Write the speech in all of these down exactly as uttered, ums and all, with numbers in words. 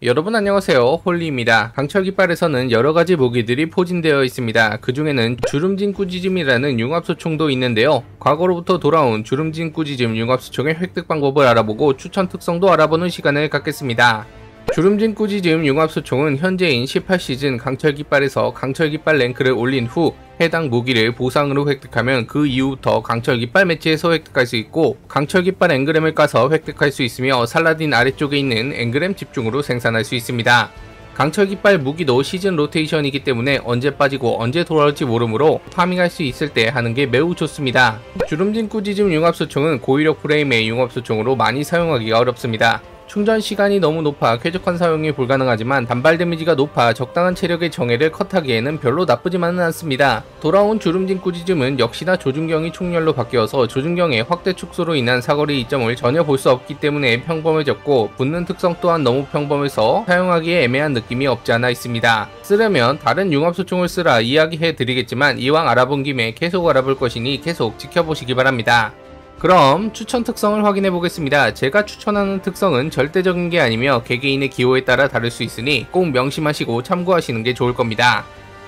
여러분 안녕하세요, 홀리입니다. 강철 깃발에서는 여러가지 무기들이 포진되어 있습니다. 그 중에는 주름진 꾸짖음이라는 융합소총도 있는데요. 과거로부터 돌아온 주름진 꾸짖음 융합소총의 획득 방법을 알아보고 추천 특성도 알아보는 시간을 갖겠습니다. 주름진 꾸짖음 융합소총은 현재인 십팔 시즌 강철 깃발에서 강철 깃발 랭크를 올린 후 해당 무기를 보상으로 획득하면 그 이후부터 강철 깃발 매치에서 획득할 수 있고, 강철 깃발 앵그램을 까서 획득할 수 있으며 살라딘 아래쪽에 있는 앵그램 집중으로 생산할 수 있습니다. 강철 깃발 무기도 시즌 로테이션이기 때문에 언제 빠지고 언제 돌아올지 모르므로 파밍할 수 있을 때 하는 게 매우 좋습니다. 주름진 꾸짖음 융합소총은 고위력 프레임의 융합소총으로 많이 사용하기가 어렵습니다. 충전 시간이 너무 높아 쾌적한 사용이 불가능하지만 단발 데미지가 높아 적당한 체력의 정예를 컷하기에는 별로 나쁘지만은 않습니다. 돌아온 주름진 꾸짖음은 역시나 조준경이 총열로 바뀌어서 조준경의 확대 축소로 인한 사거리 이점을 전혀 볼 수 없기 때문에 평범해졌고, 붙는 특성 또한 너무 평범해서 사용하기에 애매한 느낌이 없지 않아 있습니다. 쓰려면 다른 융합소총을 쓰라 이야기해 드리겠지만 이왕 알아본 김에 계속 알아볼 것이니 계속 지켜보시기 바랍니다. 그럼 추천 특성을 확인해 보겠습니다. 제가 추천하는 특성은 절대적인 게 아니며 개개인의 기호에 따라 다를 수 있으니 꼭 명심하시고 참고하시는 게 좋을 겁니다.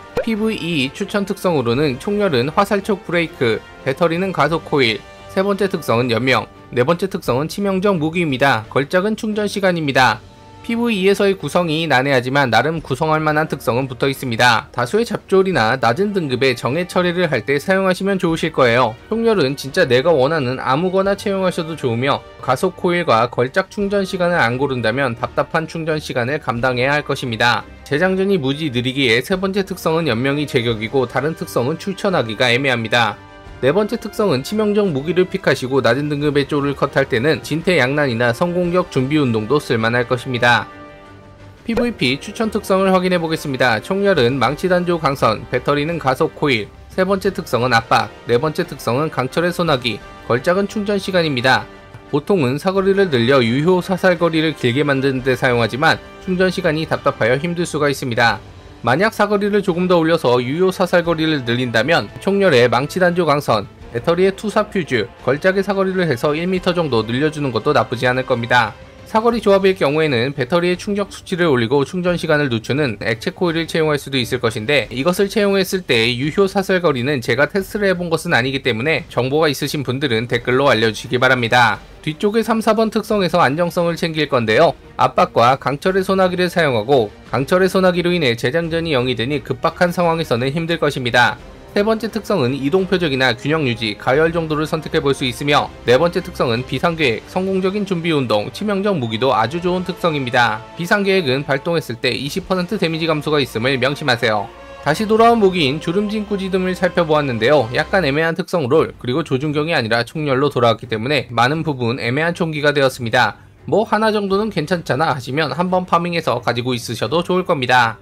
피브이이 추천 특성으로는 총열은 화살촉 브레이크, 배터리는 가속 코일, 세 번째 특성은 연명, 네 번째 특성은 치명적 무기입니다. 걸작은 충전 시간입니다. 피브이이에서의 구성이 난해하지만 나름 구성할 만한 특성은 붙어 있습니다. 다수의 잡졸이나 낮은 등급의 정예 처리를 할 때 사용하시면 좋으실 거예요. 총열은 진짜 내가 원하는 아무거나 채용하셔도 좋으며, 가속 코일과 걸작 충전 시간을 안 고른다면 답답한 충전 시간을 감당해야 할 것입니다. 재장전이 무지 느리기에 세 번째 특성은 연명이 제격이고 다른 특성은 추천하기가 애매합니다. 네 번째 특성은 치명적 무기를 픽하시고 낮은 등급의 쫄을 컷할 때는 진퇴양난이나 성공격 준비운동도 쓸만할 것입니다. 피브이피 추천 특성을 확인해 보겠습니다. 총열은 망치단조 강선, 배터리는 가속 코일, 세 번째 특성은 압박, 네 번째 특성은 강철의 소나기, 걸작은 충전 시간입니다. 보통은 사거리를 늘려 유효 사살거리를 길게 만드는 데 사용하지만 충전 시간이 답답하여 힘들 수가 있습니다. 만약 사거리를 조금 더 올려서 유효 사살거리를 늘린다면 총열의 망치단조 강선, 배터리의 투사 퓨즈, 걸작의 사거리를 해서 일 미터 정도 늘려주는 것도 나쁘지 않을 겁니다. 사거리 조합일 경우에는 배터리의 충격 수치를 올리고 충전 시간을 늦추는 액체 코일을 채용할 수도 있을 것인데, 이것을 채용했을 때 유효 사살거리는 제가 테스트를 해본 것은 아니기 때문에 정보가 있으신 분들은 댓글로 알려주시기 바랍니다. 뒤쪽의 삼, 사 번 특성에서 안정성을 챙길 건데요. 압박과 강철의 소나기를 사용하고, 강철의 소나기로 인해 재장전이 영이 되니 급박한 상황에서는 힘들 것입니다. 세 번째 특성은 이동 표적이나 균형 유지, 가열 정도를 선택해 볼 수 있으며, 네 번째 특성은 비상계획, 성공적인 준비운동, 치명적 무기도 아주 좋은 특성입니다. 비상계획은 발동했을 때 이십 퍼센트 데미지 감소가 있음을 명심하세요. 다시 돌아온 무기인 주름진 꾸짖음을 살펴보았는데요. 약간 애매한 특성으로, 그리고 조준경이 아니라 총열로 돌아왔기 때문에 많은 부분 애매한 총기가 되었습니다. 뭐 하나 정도는 괜찮잖아 하시면 한번 파밍해서 가지고 있으셔도 좋을 겁니다.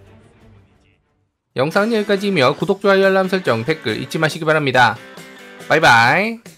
영상은 여기까지이며 구독, 좋아요, 알람 설정, 댓글 잊지 마시기 바랍니다. 바이바이.